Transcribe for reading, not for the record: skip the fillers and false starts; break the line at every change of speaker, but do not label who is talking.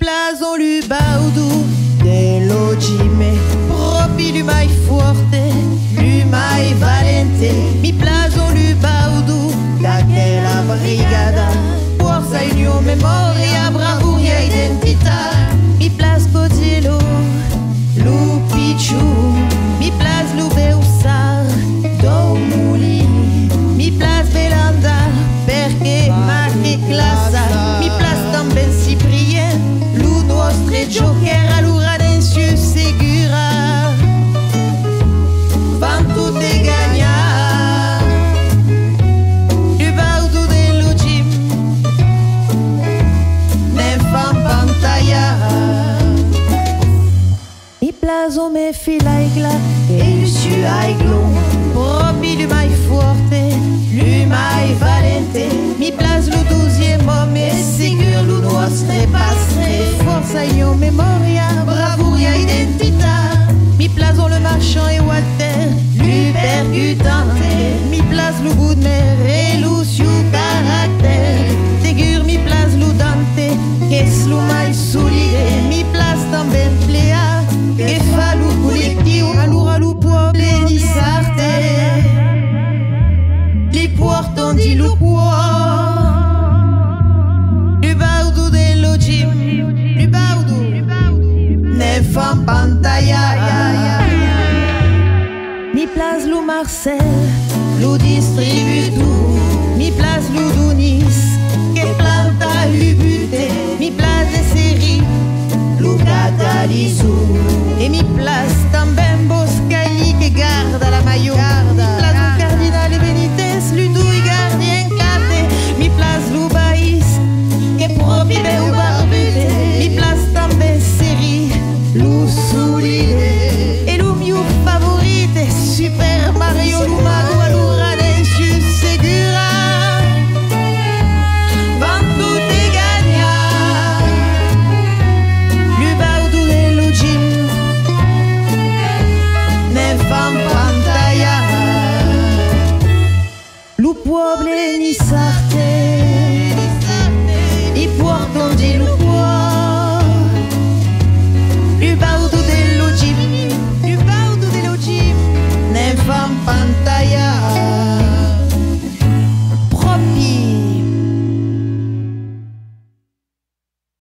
plazo lu baudu dell'ogime, proprio lu mai forte, lu mai valente. Mi plazo lu baudu daquela brigada, forza union, memoria, bravura, identità. Mi place Codillo, lu Pichu, mi place lu Beusar, do Moulini, mi place Belanda, perché ma che classa. Mi place també Cyprien, lu nostre Joker, allora densiu segura. Van tutte gagnar, lu baudu dello gym, ne fan pantalla. Mi plazo me fila igla e lu su aiglo, proprio lu mai forte, lu mai valente. Mi place lu 12e homme e sigur lu nostre pastre, forza io memoria, bravura, identità. Mi plazo le marchand e Walter, lu percutante. Mi place lu bout de mer e lu su caractère. Sigur mi place lu Dante, che lu mai solide. Mi place també Plea, che fa lu collectiu, allora lu puoble di sarte. Li portano di lu cuore, lu baudu dello gym, lu baudu, ne fan pantalla. Mi place lu Marcel, lu distributu, mi place lu Dunis, che planta lu bute. Mi place de série, lu Catalisu, e mi place també Boscagli, che garda la maillot. Mi place lu Cardinal e Benitez, lu dui gardien cate. Mi place lu Baïs, che proprio beu barbute. Mi place també série, lu solide, e lu mio favorite, Super Mario, lu mago, allora densiu segura. Van tutte gagnar, lu baudu dello gym, ne fan pantalla. Lu puoble ni sarte, i portano di lu